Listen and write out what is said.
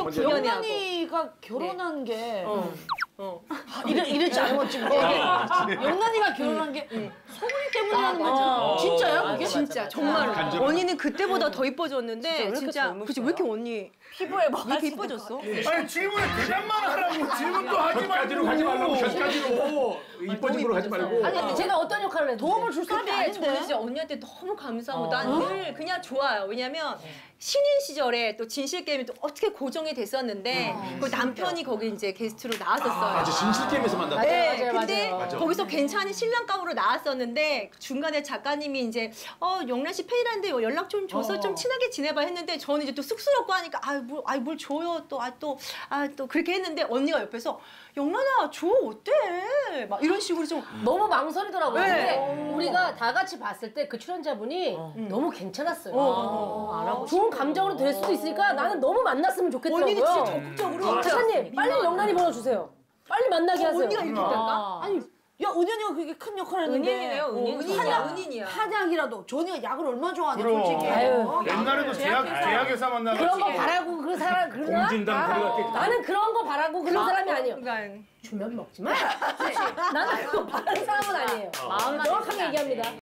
영란이가 결혼한 게 이랬지 않았지 뭐. 영란이가 결혼한 게 소문이 때문에 하는 거지. 진짜야 그게? 진짜 정말로. 언니는 그때보다 더 이뻐졌는데 진짜 그치 왜 이렇게 언니 피부에 뭐 왜 이렇게 이뻐졌어? 아니 질문을 대답만 하라고 질문도 하지 말고 가지 말라고 저까지로 이뻐진 걸로 가지 말고. 아니 근데 제가 어떤 역할을 해? 도움을 줄 사람이 근데 저는 아닌데. 진짜 언니한테 너무 감사하고 난 늘 그냥 좋아요. 왜냐면 신인 시절에 또 진실 게임이 또 어떻게 고정이 됐었는데 그 남편이 거기 이제 게스트로 나왔었어요. 맞아 진실 게임에서 만났다. 네, 맞아요, 근데 맞아요. 거기서 괜찮은 신랑감으로 나왔었는데 중간에 작가님이 이제 영란 씨 팬이라는데 연락 좀 줘서 좀 친하게 지내봐 했는데 저는 이제 또 쑥스럽고 하니까 뭘 줘요 또 그렇게 했는데 언니가 옆에서 영란아 줘 어때? 막 이런 식으로 좀 너무 망설이더라고요. 네. 근데 우리가 다 같이 봤을 때 그 출연자분이 너무 괜찮았어요. 좋은 감정으로 될 수도 있으니까 나는 너무 만났으면 좋겠더라고요. 언니는 진짜 적극적으로 사장님 빨리 영란이 보내주세요. 빨리 만나게 하세요. 언니가 이렇게 했다니까? 아니 야 은현이가 그게 큰 역할을 했는데. 은인이야. 한약이라도 전이가 약을 얼마나 좋아하냐 그럼. 솔직히. 아유. 옛날에도 제약회사 만나면 그런 거 바라고 그 사람 그러나? 공진단 데려갔겠다. 나는 그런 거 바라고 그런 사람이 아니에요. 그러니까 주면 먹지 마. 나는 그거 바라는 사람은 아니에요. 명확하게 얘기합니다.